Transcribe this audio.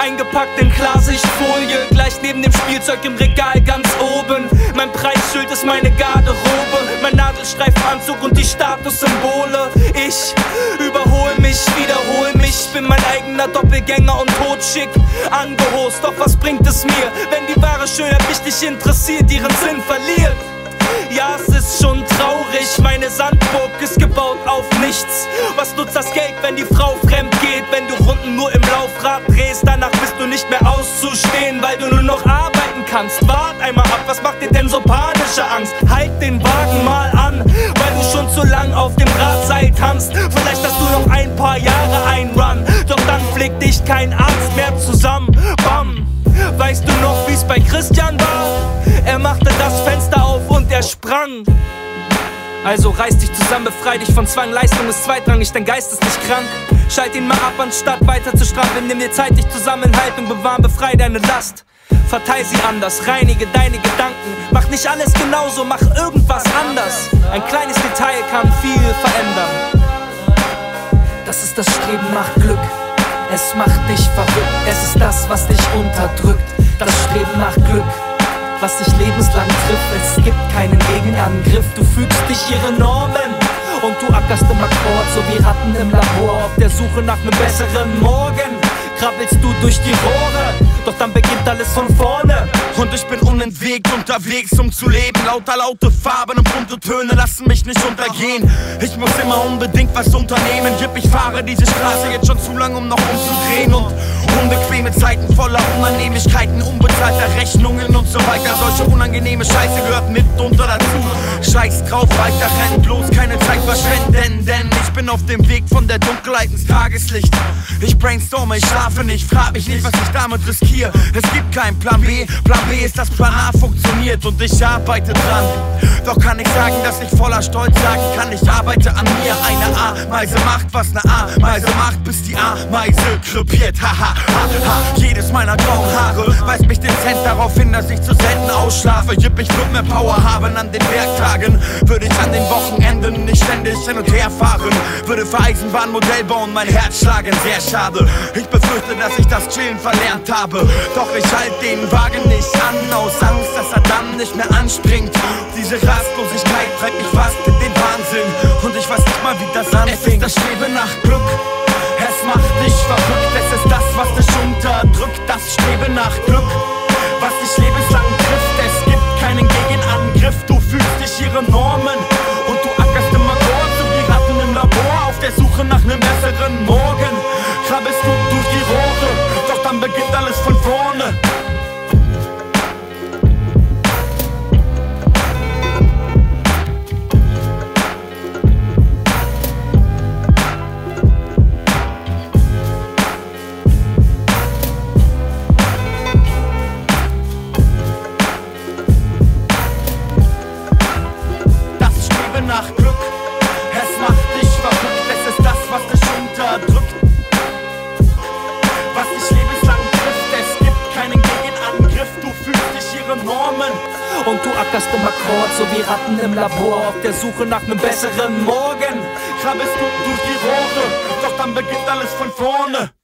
eingepackt in Klarsichtfolie, gleich neben dem Spielzeug im Regal ganz oben. Mein Preisschild ist meine Garderobe, mein Nadelstreifenanzug und die Statussymbole. Ich überhole mich, wiederhole mich, bin mein eigener Doppelgänger und totschick angehost. Doch was bringt es mir, wenn die wahre Schönheit mich nicht interessiert, ihren Sinn verliert? Ja, es ist schon traurig, meine Sandburg ist gebaut auf nichts. Was nutzt das Geld, wenn die Frau fremd geht? Wenn du Runden nur im Laufrad drehst, danach bist du nicht mehr auszustehen, weil du nur noch arbeiten kannst. Wart einmal ab, was macht dir denn so panische Angst? Halt den Wagen mal an, weil du schon zu lang auf dem Drahtseil tanzt. Vielleicht hast du noch ein paar Jahre ein Run, doch dann pflegt dich kein Arzt mehr zusammen. Bam! Weißt du noch, wie's bei Christian war? Er machte das Fenster auf und er sprang. Also reiß dich zusammen, befrei dich von Zwang. Leistung ist zweitrangig, dein Geist ist nicht krank. Schalt ihn mal ab, anstatt weiter zu strampeln. Nimm dir Zeit, dich zusammenhalten, bewahren, befrei deine Last. Verteil sie anders, reinige deine Gedanken. Mach nicht alles genauso, mach irgendwas anders. Ein kleines Detail kann viel verändern. Das ist das Streben nach Glück. Es macht dich verrückt, es ist das, was dich unterdrückt. Das Streben nach Glück, was dich lebenslang trifft. Es gibt keinen Gegenangriff, du fügst dich ihren Normen und du ackerst im Akkord, so wie Ratten im Labor. Auf der Suche nach einem besseren Morgen krabbelst du durch die Rohre, doch dann beginnt alles von vorne. Und ich bin unentwegt unterwegs, um zu leben. Laute Farben und bunte Töne lassen mich nicht untergehen. Ich muss immer unbedingt was unternehmen. Ich fahre diese Straße jetzt schon zu lang, um noch umzudrehen. Und unbequeme Zeiten voller Unannehmlichkeiten, unbezahlter Rechnungen und so weiter. Solche unangenehme Scheiße gehört mitunter dazu. Scheiß drauf, weiter rennt, bloß keine Zeit verschwenden. Denn ich bin auf dem Weg von der Dunkelheit ins Tageslicht. Ich brainstorme, ich schlafe nicht, frag mich nicht, was ich damit riskiere. Es gibt keinen Plan B, Plan B ist, dass Plan A funktioniert und ich arbeite dran. Doch kann ich sagen, dass ich voller Stolz sagen kann, ich arbeite an mir. Eine Ameise macht, was eine Ameise macht, bis die Ameise krepiert. Haha, ha. Jedes meiner grauen Haare weist mich dezent darauf hin, dass ich zu selten ausschlafe. Ich würd mehr Power haben an den Werktagen, würde ich an den Wochenenden nicht ständig hin und her fahren. Würde für Eisenbahnmodell bauen, mein Herz schlagen, sehr schade. Ich befürchte, dass ich das Chillen verlernt habe. Doch ich halt den Wagen nicht an, aus Angst, dass er dann nicht mehr anspringt. Diese Rastlosigkeit treibt mich fast in den Wahnsinn und ich weiß nicht mal, wie das anfängt. Es ist das Streben nach Glück, es macht dich verrückt. Es ist das, was dich unterdrückt, das Streben nach Glück, was dich lebenslang trifft. Es gibt keinen Gegenangriff, du fühlst dich ihre Normen und du ackerst im Akkord, so wie Ratten im Labor. Auf der Suche nach einem besseren Morgen krabbelst du durch die Rohre, doch dann beginnt alles von vorne. Nach Glück, es macht dich verrückt, es ist das, was dich unterdrückt, was dich lebenslang trifft. Es gibt keinen Gegenangriff, du fühlst dich ihre Normen und du ackerst im Akkord, so wie Ratten im Labor. Auf der Suche nach einem besseren Morgen krabbelst du durch die Rohre, doch dann beginnt alles von vorne.